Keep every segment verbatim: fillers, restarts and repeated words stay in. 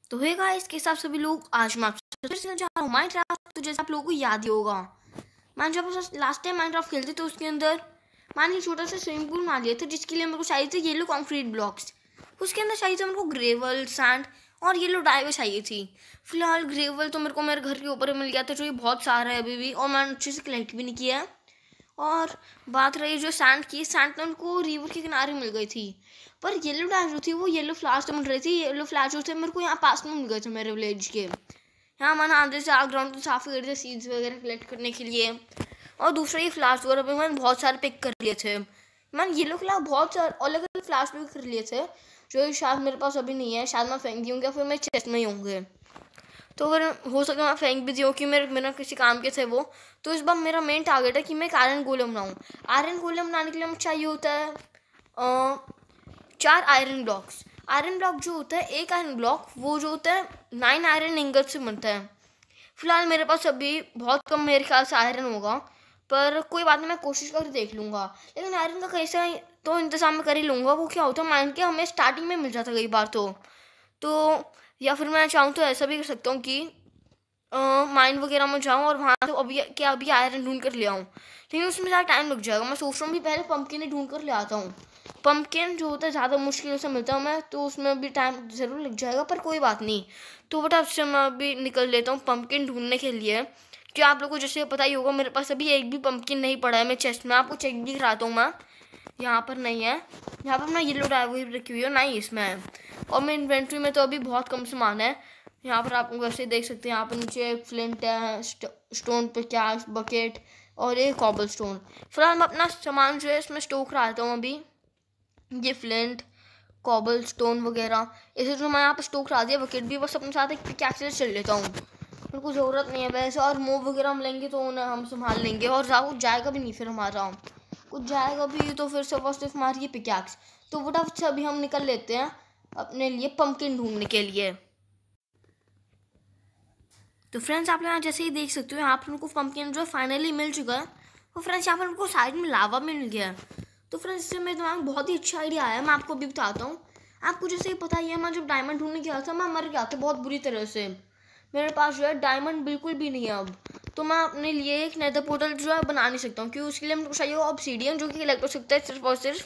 तो है गाइस, इसके हिसाब से भी लोग आज मैं माइनक्राफ्ट। तो जैसे आप लोगों को याद ही होगा, मान जब लास्ट टाइम माइनक्राफ्ट खेलते तो उसके अंदर मान ली छोटा सा स्विमिंग पूल मान लिया था, जिसके लिए मेरे को चाहिए थे येलो कॉन्क्रीट ब्लॉक्स। उसके अंदर चाहिए था मेरे को ग्रेवल, सैंड और येलो डाइव चाहिए थी। फिलहाल ग्रेवल तो मेरे को मेरे घर के ऊपर मिल गया था, जो ये बहुत सारा है अभी भी, और मैंने अच्छे से कलेक्ट भी नहीं किया है। और बात रही जो सैंड की, सैंड तो उनको रिवर के किनारे मिल गई थी, पर येलो डाइव जो थी वो येलो फ्लावर्स तो मिल रही थी। येलो फ्लावर्स जो थे मेरे को यहाँ पास में मिल गए थे मेरे विलेज के। यहाँ मैंने आधे से ग्राउंड तो साफ कर दिया सीड्स वगैरह कलेक्ट करने के लिए। और दूसरा ये फ्लावर्स वगैरह भी मैंने बहुत सारे पिक कर लिए थे। मैंने येलो फ्लावर बहुत सारे अलग अलग फ्लावर्स भी कर लिए थे, जो शायद मेरे पास अभी नहीं है। शायद मैं फेंक दी होंगे या फिर मेरे चेस्ट में ही होंगे, तो अगर हो सके मैं फेंक भी दी हो कि मेरे मेरा किसी काम के थे वो। तो इस बार मेरा मेन टारगेट है कि मैं एक आयरन गोलम बनाऊँ। आयरन गोलम बनाने के लिए मुझे चाहिए होता है आ, चार आयरन ब्लॉक्स। आयरन ब्लॉक जो होता है, एक आयरन ब्लॉक वो जो होता है नाइन आयरन इंगट से बनता है। फिलहाल मेरे पास अभी बहुत कम मेरे ख्याल से आयरन होगा, पर कोई बात नहीं, मैं कोशिश करके देख लूँगा। लेकिन आयरन का कैसा तो इंतज़ाम मैं कर ही लूँगा। वो क्या होता है माइंड के हमें स्टार्टिंग में मिल जाता कई बार तो तो या फिर मैं चाहूँ तो ऐसा भी कर सकता हूँ कि माइन वगैरह में जाऊँ और वहाँ तो अभी क्या अभी आयरन ढूंढ कर ले आऊँ, लेकिन उसमें ज़्यादा टाइम लग जाएगा। मैं सोच रहा हूँ भी पहले पम्पकिन ही ढूंढ कर ले आता हूँ। पम्पकिन जो होता है ज़्यादा मुश्किल से मिलता हूँ मैं, तो उसमें भी टाइम ज़रूर लग जाएगा, पर कोई बात नहीं। तो बट उससे मैं अभी निकल लेता हूँ पम्पकिन ढूंढने के लिए। कि आप लोगों को जैसे पता ही होगा, मेरे पास अभी एक भी पम्पकिन नहीं पड़ा है। मैं चेस्ट में आपको चेक भी कराता हूँ मैं, यहाँ पर नहीं है। यहाँ पर मैं येलो डाइव रखी हुई है, नहीं इसमें है। और मेरे इन्वेंट्री में तो अभी बहुत कम सामान है। यहाँ पर आप वैसे देख सकते हैं, यहाँ पर नीचे फ्लिंट है, स्टोन पे कैश, बकेट और एक कॉबल स्टोन। फिलहाल मैं अपना सामान जो है इसमें स्टोर कराता हूँ अभी। ये फ्लिंट, कॉबल स्टोन वगैरह इसे जो मैं यहाँ पर स्टोर करा दिया। बकेट भी बस अपने साथ एक पिकैक्स चल लेता हूँ, मेरे को ज़रूरत नहीं है वैसे। और मूव वगैरह हम लेंगे तो उन्हें हम संभाल लेंगे, और कुछ जाएगा भी नहीं फिर हमारा, कुछ जाएगा भी तो फिर सब सिर्फ हमारी ये पिकैक्स। तो फटाफट से अभी हम निकल लेते हैं अपने लिए पम्पकिन ढूंढने के लिए। तो फ्रेंड्स आप यहाँ जैसे ही देख सकते हो, यहाँ पर उनको पम्पकिन जो फाइनली मिल चुका है। और फ्रेंड्स यहाँ पर उनको साइड में लावा मिल गया है। तो फ्रेंड्स इससे मेरे दिमाग में बहुत ही अच्छा आइडिया आया, मैं आपको भी बताता हूँ। आपको जैसे ही पता ही है, मैं जब डायमंड ढूंढने गया था मैं मर गया था बहुत बुरी तरह से। मेरे पास जो है डायमंड बिल्कुल भी नहीं है अब। तो मैं अपने लिए एक नेदर पोर्टल जो है बना नहीं सकता हूँ, क्योंकि उसके लिए मेरे को चाहिए ऑब्सीडियन, जो कि कलेक्ट हो सकता है सिर्फ और सिर्फ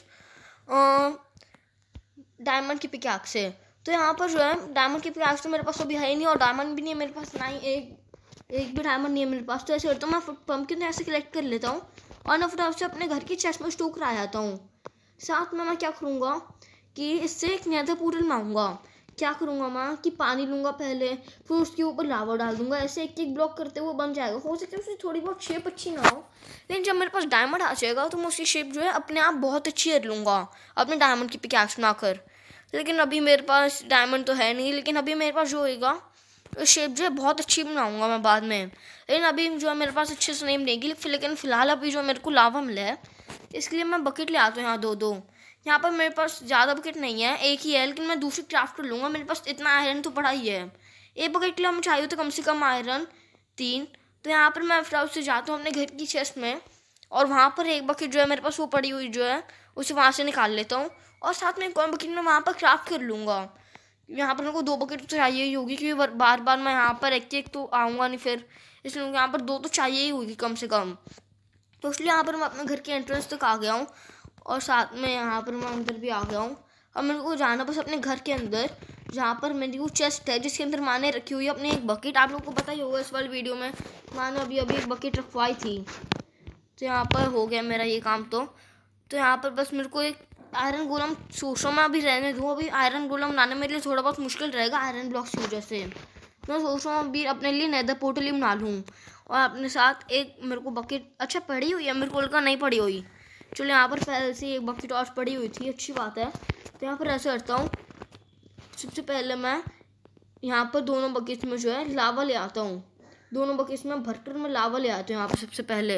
डायमंड की पिकैक्स से। तो यहाँ पर जो है डायमंड की पिकैक्स तो मेरे पास अभी है ही नहीं, और डायमंड भी नहीं है मेरे पास, ना ही एक एक भी डायमंड नहीं है मेरे पास। तो ऐसे करता हूँ, मैं पम्पकिन ऐसे कलेक्ट कर लेता हूँ और मैं फटाफट से अपने घर की चेस्ट में स्टोर करा जाता हूँ। साथ में मैं क्या करूँगा कि इससे एक नेदर पोर्टल बनाऊँगा। क्या करूँगा मैं कि पानी लूँगा पहले, फिर उसके ऊपर लावा डाल दूँगा। ऐसे एक एक ब्लॉक करते हुए बन जाएगा। हो सकता है उसकी थोड़ी बहुत शेप अच्छी ना हो, लेकिन जब मेरे पास डायमंड आ जाएगा तो मैं उसकी शेप जो है अपने आप बहुत अच्छी कर लूँगा अपने डायमंड की पिकैक्स बनाकर। लेकिन अभी मेरे पास डायमंड तो है नहीं, लेकिन अभी मेरे पास जो होएगा शेप जो है बहुत अच्छी बनाऊँगा मैं बाद में। लेकिन अभी जो है मेरे पास अच्छे से नहीं बनेगी। लेकिन फ़िलहाल अभी जो मेरे को लावा मिला है, इसलिए मैं बकेट ले आता हूँ यहाँ दो दो। यहाँ पर मेरे पास ज़्यादा बकेट नहीं है, एक ही है, लेकिन मैं दूसरी क्राफ्ट कर लूँगा। मेरे पास इतना आयरन तो पड़ा ही है। एक बकेट के लिए मुझे चाहिए तो कम से कम आयरन तीन। तो यहाँ पर मैं फिर से जाता हूँ अपने घर की चेस्ट में, और वहाँ पर एक बकेट जो है मेरे पास वो पड़ी हुई जो है उसे वहाँ से निकाल लेता हूँ। और साथ में एक और बकेट में वहाँ पर क्राफ्ट कर लूँगा। यहाँ पर मेरे को दो बकेट तो चाहिए ही होगी, क्योंकि बार बार मैं यहाँ पर एक एक तो आऊँगा नहीं फिर, इसलिए यहाँ पर दो तो चाहिए ही होगी कम से कम। तो इसलिए यहाँ पर मैं अपने घर के एंट्रेंस तक आ गया हूँ, और साथ में यहाँ पर मैं अंदर भी आ गया हूँ। अब मेरे को जाना बस अपने घर के अंदर, जहाँ पर मेरी वो चेस्ट है जिसके अंदर माने रखी हुई है अपनी एक बकेट। आप लोगों को पता ही होगा इस वाली वीडियो में माने अभी अभी एक बकेट रखवाई थी। तो यहाँ पर हो गया मेरा ये काम। तो तो यहाँ पर बस मेरे को एक आयरन गोलम सोच रहा हूँ मैं अभी रहने दूँ। अभी आयरन गोलम बनाने मेरे लिए थोड़ा बहुत मुश्किल रहेगा आयरन ब्लॉक्स की वजह से। मैं सोच रहा हूँ अभी अपने लिए नेदर पोर्टल ही बना लूँ, और अपने साथ एक मेरे को बकेट अच्छा पड़ी हुई है, मेरे को लगा नहीं पड़ी हुई। चलो यहाँ पर पहले से एक बकेट और पड़ी हुई थी, अच्छी बात है। तो यहाँ पर ऐसे करता हूँ, सबसे पहले मैं यहाँ पर दोनों बकेट्स में जो है लावा ले आता हूँ। दोनों बकेट्स में भरकर मैं लावा ले आता हूँ यहाँ पर सबसे पहले।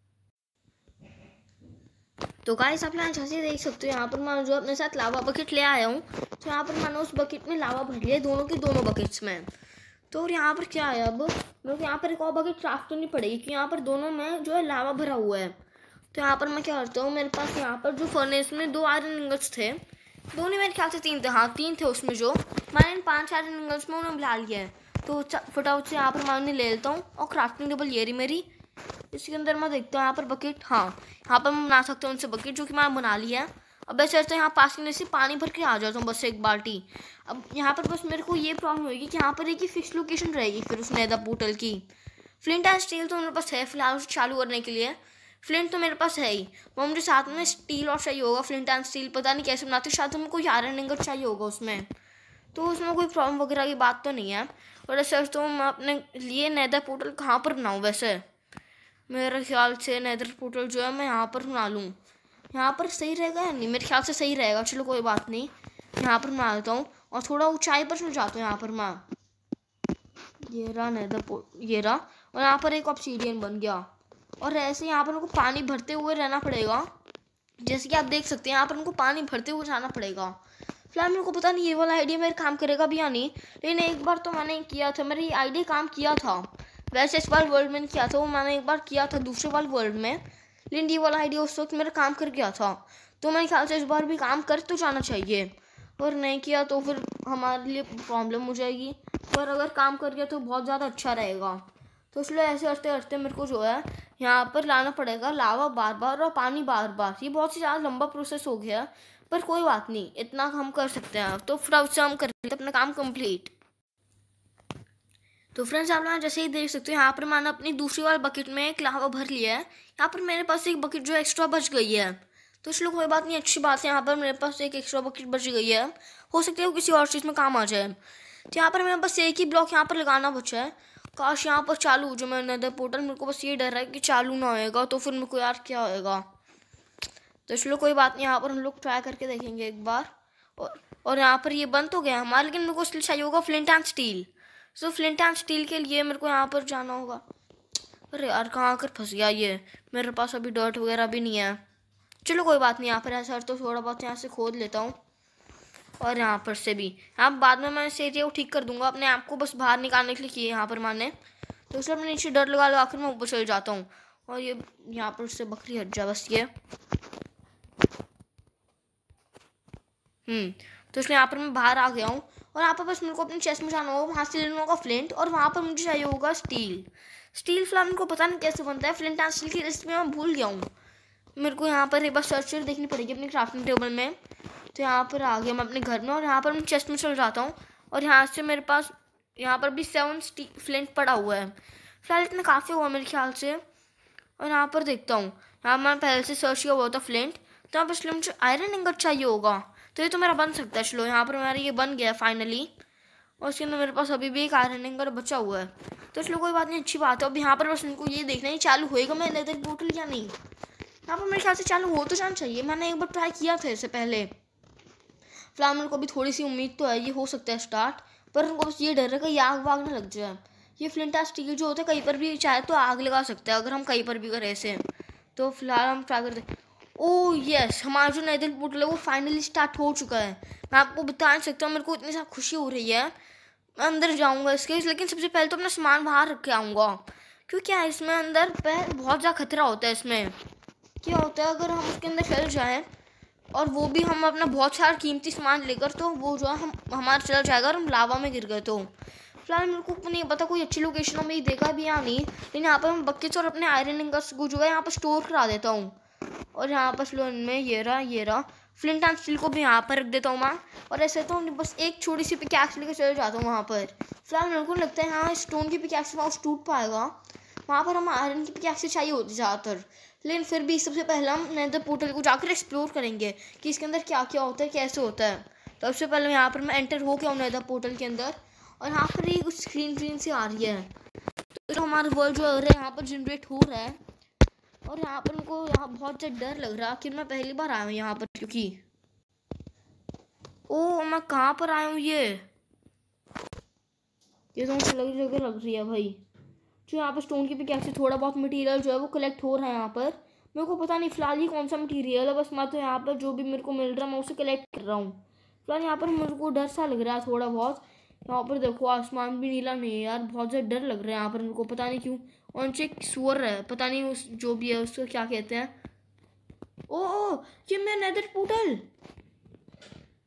तो गाइस आप यहाँ जैसे देख सकते हो, यहाँ पर मैं जो अपने साथ लावा बकेट ले आया हूँ। तो यहाँ पर मैंने उस बकेट में लावा भर लिया दोनों की दोनों बकेट्स में। तो और यहाँ पर क्या है, अब मेरे को यहाँ पर एक और बकेट क्राफ्ट करनी पड़ेगी, कि यहाँ पर दोनों में जो है लावा भरा हुआ है। तो यहाँ पर मैं क्या करता हूँ, मेरे पास यहाँ पर जो फर्नेस में दो आयरन इंगट्स थे, दो नहीं, मेरे ख्याल से तीन थे, हाँ तीन थे उसमें जो। मैंने इन पाँच आयरन एंगल्स में उन्हें बुला लिया है। तो फटाफट से यहाँ पर मैं उन्हें ले लेता हूँ। और क्राफ्टिंग टेबल ये रही मेरी, इसके अंदर मैं देखता हूँ यहाँ पर बकेट, हाँ यहाँ पर मैं बना सकता हूँ उनसे बकेट, जो कि मैंने बना लिया है। अब ऐसे ऐसे यहाँ पास में से पानी भर के आ जाता हूँ बस एक बाल्टी। अब यहाँ पर बस मेरे को ये प्रॉब्लम होगी कि यहाँ पर एक ही फिक्स लोकेशन रहेगी फिर उस नेदर पोर्टल की। फ्लिंट एंड स्टील तो मेरे पास है फिलहाल चालू करने के लिए। फ्लिंट तो मेरे पास है ही, वो मुझे साथ में स्टील और चाहिए होगा। फ्लिंट एंड स्टील पता नहीं कैसे बनाते, शायद हमें कोई आयरन इंगट चाहिए होगा उसमें, तो उसमें कोई प्रॉब्लम वगैरह की बात तो नहीं है। और ऐसे तो मैं अपने लिए नेदर पोर्टल कहाँ पर बनाऊँ वैसे? मेरे ख्याल से नेदर पोर्टल जो है मैं यहाँ पर बना लूँ। यहाँ पर सही रहेगा या नहीं? मेरे ख्याल से सही रहेगा। चलो कोई बात नहीं, यहाँ पर बना देता हूँ। और थोड़ा ऊंचाई पर चल जाता हूँ यहाँ पर मैं। ये रहा नेदर पोर्टल, ये रहा। और यहाँ पर एक ऑब्सीडियन बन गया। और ऐसे यहाँ पर उनको पानी भरते हुए रहना पड़ेगा, जैसे कि आप देख सकते हैं यहाँ पर उनको पानी भरते हुए जाना पड़ेगा। फिलहाल मेरे को पता नहीं ये वाला आइडिया मेरे काम करेगा भी या नहीं, लेकिन एक बार तो मैंने किया था, मेरा ये आइडिया काम किया था। वैसे इस बार वर्ल्ड में किया था, वो मैंने एक बार किया था दूसरे वाले वर्ल्ड में, लेकिन ये वाला आइडिया उस वक्त मेरा काम कर गया था। तो मेरे ख्याल से इस बार भी काम कर तो जाना चाहिए, और नहीं किया तो फिर हमारे लिए प्रॉब्लम हो जाएगी। पर अगर काम कर गया तो बहुत ज़्यादा अच्छा रहेगा। तो इसलिए ऐसे करते करते मेरे को जो है यहाँ पर लाना पड़ेगा लावा बार बार और पानी बार बार। ये बहुत ही ज़्यादा लंबा प्रोसेस हो गया, पर कोई बात नहीं, इतना हम कर सकते हैं। तो फ्रेंड्स से हम कर लेते अपना काम कंप्लीट। तो फ्रेंड्स आप लोग जैसे ही देख सकते हो यहाँ पर मैंने अपनी दूसरी वाली बकेट में एक लावा भर लिया है। यहाँ पर मेरे पास एक बकेट जो एक्स्ट्रा बच गई है, तो इसलिए कोई बात नहीं, अच्छी बात है। यहाँ पर मेरे पास एक एक्स्ट्रा बकेट बच गई है, हो सकता है वो किसी और चीज़ में काम आ जाए। तो यहाँ पर मेरे पास एक ही ब्लॉक यहाँ पर लगाना बचा है। काश यहाँ पर चालू हो जो मैं नेदर पोर्टल, मेरे को बस ये डर है कि चालू ना होएगा तो फिर मेरे को यार क्या होएगा। तो इसलिए कोई बात नहीं, यहाँ पर हम लोग ट्राई करके देखेंगे एक बार। और और यहाँ पर ये बंद तो गया हमारा, लेकिन मेरे को स्टिल चाहिए होगा flint and steel. So flint and steel के लिए मेरे को यहाँ पर जाना होगा। अरे यार कहाँ आकर फंस गया ये, मेरे पास अभी डर्ट वगैरह भी नहीं है। चलो कोई बात नहीं, यहाँ पर ऐसा तो थोड़ा बहुत यहाँ से खोद लेता हूँ। और यहाँ पर से भी, यहाँ बाद में मैं इस एरिया को ठीक कर दूंगा, अपने आप को बस बाहर निकालने के लिए किए यहाँ पर मैंने। तो इसलिए मैं नीचे डर लगा लगा कर मैं ऊपर चल जाता हूँ। और ये यहाँ पर से बकरी हट जा बस ये। हम्म तो इसलिए यहाँ पर मैं बाहर आ गया हूँ। और यहाँ पर बस मेरे को अपनी चेस्ट में जाना होगा, वहाँ से लेना होगा फ्लिंट, और वहाँ पर मुझे चाहिए होगा स्टील। स्टील फिलहाल मेरे को पता नहीं कैसे बनता है, फ्लिंट एंड स्टील की रेसिपी मैं भूल गया हूँ। मेरे को यहाँ पर एक बार सर्च कर देखनी पड़ेगी अपनी क्राफ्टिंग टेबल में। तो यहाँ पर आ गया मैं अपने घर में, और यहाँ पर मैं चेस्ट में चल जाता हूँ। और यहाँ से मेरे पास यहाँ पर भी सेवन फ्लिंट पड़ा हुआ है। फिलहाल इतना काफ़ी हुआ मेरे ख्याल से। और यहाँ पर देखता हूँ, यहाँ मैंने पहले से सर्च किया हुआ था फ्लिंट, तो यहाँ पर इसलिए मुझे आयरन इंगट चाहिए होगा। तो ये तो मेरा बन सकता है। चलो यहाँ पर मेरा ये बन गया फाइनली, और उसके अंदर मेरे पास अभी भी एक आयरन इंगट बचा हुआ है। तो इसलिए कोई बात नहीं, अच्छी बात है। अब यहाँ पर बस इनको ये देखना है चालू होएगा मैं नेदर पोर्टल या नहीं। यहाँ पर मेरे ख्याल से चालू हो तो जाना चाहिए, मैंने एक बार ट्राई किया था इससे पहले। फिलहाल मेरे को अभी थोड़ी सी उम्मीद तो है ये हो सकता है स्टार्ट, पर उनको बस ये डर है कि आग वाग ना लग जाए। ये फ्लिंट एंड स्टील जो होता है कहीं पर भी चाहे तो आग लगा सकता है, अगर हम कहीं पर भी करें ऐसे। तो फिलहाल हम ट्राई करते। ओह यस, हमारा जो नेदर पोर्टल है वो फाइनली स्टार्ट हो चुका है। मैं आपको बता नहीं सकता, मेरे को इतनी ज़्यादा खुशी हो रही है। मैं अंदर जाऊँगा इसके, लेकिन सबसे पहले तो अपना सामान बाहर रख के आऊँगा, क्योंकि क्या इसमें अंदर बहुत ज़्यादा खतरा होता है। इसमें क्या होता है अगर हम उसके अंदर चल जाएँ, और वो भी हम अपना बहुत सारा कीमती सामान लेकर, तो वो जो है हम हमारा चला जाएगा और हम लावा में गिर गए। तो फिलहाल मेरे को नहीं पता कोई अच्छी लोकेशन में ही देखा भी या नहीं, लेकिन यहाँ पर मैं बकेट्स और अपने आयरन इंगट्स को जो है यहाँ पर स्टोर करा देता हूँ। और यहाँ पर स्लो में ये रहा ये रहा फ्लिंट एंड स्टील को भी यहाँ पर रख देता हूँ मैं। और ऐसे तो बस एक छोटी सी पिकैक्स लेकर चले जाता हूँ वहाँ पर। फिलहाल मेरे को लगता है यहाँ स्टोन की पिकैक्स वहाँ टूट पाएगा, वहाँ पर हम आयरन की पिकैक्स चाहिए होती ज़्यादातर। लेकिन फिर भी सबसे पहले हम नेदर पोर्टल को जाकर एक्सप्लोर करेंगे कि इसके अंदर क्या क्या होता है, कैसे होता है। तो सबसे पहले यहाँ पर मैं एंटर हो गया हूँ नेदर पोर्टल के अंदर, और यहाँ पर ये कुछ स्क्रीन ग्रीन सी आ रही है। तो जो हमारा वर्ल्ड जो है यहाँ पर जनरेट हो रहा है, और यहाँ पर उनको यहाँ बहुत ज़्यादा डर लग रहा है कि मैं पहली बार आया हूँ यहाँ पर, क्योंकि ओ मैं कहाँ पर आया हूँ, ये ये तो मुझे अलग जगह लग रही है भाई। जो यहाँ पर स्टोन की पिकैक्स से थोड़ा बहुत मटेरियल जो है वो कलेक्ट हो रहा है यहाँ पर। मेरे को पता नहीं फिलहाल ये कौन सा मटेरियल है, बस मैं तो यहाँ पर जो भी मेरे को मिल रहा है मैं उसे कलेक्ट कर रहा हूँ। फिलहाल यहाँ पर मेरे को डर सा लग रहा है थोड़ा बहुत। यहाँ पर देखो आसमान भी नीला नहीं है यार, बहुत ज़्यादा डर लग रहा है यहाँ पर मेरे को, पता नहीं क्यों। और नीचे एक सुअर है, पता नहीं उस जो भी है उसको क्या कहते हैं। ओ ओ ये मेरा नेदर पोर्टल,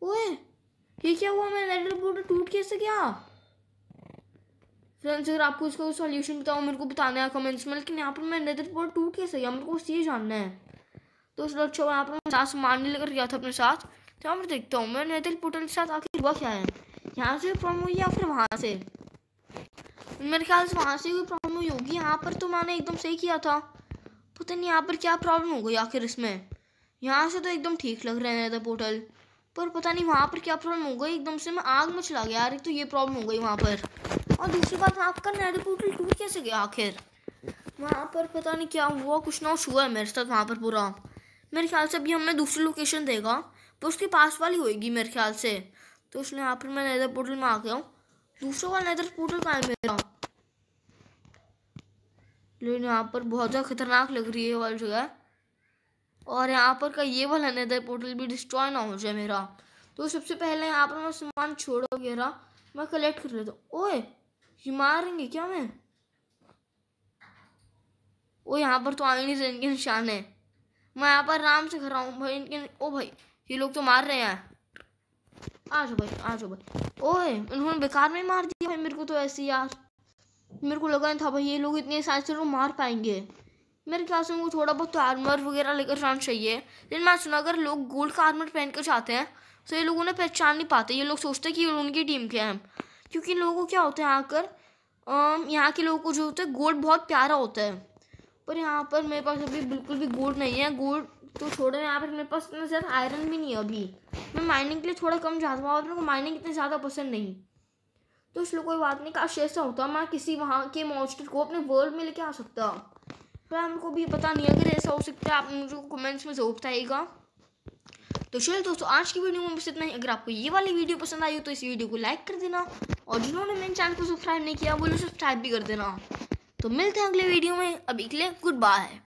ओए ये क्या हुआ, मेरा नेदर पोर्टल टूट कैसे गया? फ्रेंड्स अगर आपको इसका सॉल्यूशन बताओ मेरे को बताना है कमेंट्स में, लेकिन यहाँ पर मैं नेदर पोर्टल टूट कैसे गया मेरे को बस ये जानना है। तो चलो अच्छा यहाँ पर मैं साथ सामान लेकर गया था अपने साथ, तो यहाँ पर देखता हूँ मैं नेदर पोर्टल के साथ आखिर हुआ क्या है। यहाँ से प्रॉब्लम हुई या फिर वहाँ से? मेरे ख्याल से वहाँ से कोई प्रॉब्लम हुई होगी। यहाँ पर तो मैंने एकदम सही किया था, पता नहीं यहाँ पर क्या प्रॉब्लम हो गई आखिर इसमें। यहाँ से तो एकदम ठीक लग रहे हैं नेदर पोर्टल, पर पता नहीं वहाँ पर क्या प्रॉब्लम हो गई, एकदम से मैं आग में चला गया यार। एक तो ये प्रॉब्लम हो गई वहाँ पर, और दूसरी बात आपका नेदर पोर्टल टूट कैसे गया आखिर? वहाँ पर पता नहीं क्या हुआ, कुछ ना हुआ है मेरे साथ वहाँ पर पूरा। मेरे ख्याल से अभी हमें दूसरी लोकेशन देगा, तो उसके पास वाली होएगी मेरे ख्याल से। तो इसलिए यहाँ पर मैं नेदर पोर्टल में आ गया हूँ। दूसरा वाला नेदर पोर्टल कहाँ है मेरा? लेकिन यहाँ पर बहुत ज़्यादा खतरनाक लग रही है वाली जगह, और यहाँ पर का ये वाला नेदर पोर्टल भी डिस्ट्रॉय ना हो जाए मेरा। तो सबसे पहले यहाँ पर मैं सामान छोड़ वगैरह मैं कलेक्ट कर लेता हूँ। ओए ये मारेंगे क्या मैं? ओ यहाँ पर तो आगे नहीं से इनके निशान है, मैं यहाँ पर आराम से खड़ा हूँ भाई। इनके ओ भाई ये लोग तो मार रहे हैं, आ जाओ भाई आ जाओ भाई। ओए उन्होंने बेकार में मार दिया भाई मेरे को तो ऐसे यार, मेरे को लगा नहीं था भाई ये लोग इतने साइज से मार पाएंगे। मेरे ख्याल से उनको थोड़ा बहुत आर्मर वगैरह लेकर जाना चाहिए, लेकिन मैं सुना अगर लोग गोल्ड का आर्मर पहन कर जाते हैं तो ये लोगों ने पहचान नहीं पाते, ये लोग सोचते हैं कि उनकी टीम के हैं। क्योंकि इन लोगों को क्या होता है आकर, यहाँ के लोगों को जो होता है गोल्ड बहुत प्यारा होता है, पर यहाँ पर मेरे पास अभी बिल्कुल भी गोल्ड नहीं है। गोल्ड तो छोड़ो, यहाँ पर मेरे पास इतना ज़्यादा आयरन भी नहीं है अभी। मैं माइनिंग के लिए थोड़ा कम जाता हूँ और मेरे को माइनिंग इतनी ज़्यादा पसंद नहीं, तो इसलिए कोई बात नहीं। काश ऐसा होता मैं किसी वहाँ के मॉन्स्टर को अपने वर्ल्ड में लेके आ सकता, पर हमको भी पता नहीं। अगर ऐसा हो सकता है आप मुझे कमेंट्स में ज़रूर बताइएगा। तो चलिए दोस्तों आज की वीडियो में बस इतना ही। अगर आपको ये वाली वीडियो पसंद आई हो तो इस वीडियो को लाइक कर देना, और जिन्होंने मेरे चैनल को सब्सक्राइब नहीं किया वो लोग सब्सक्राइब भी कर देना। तो मिलते हैं अगले वीडियो में, अभी के लिए गुड बाय।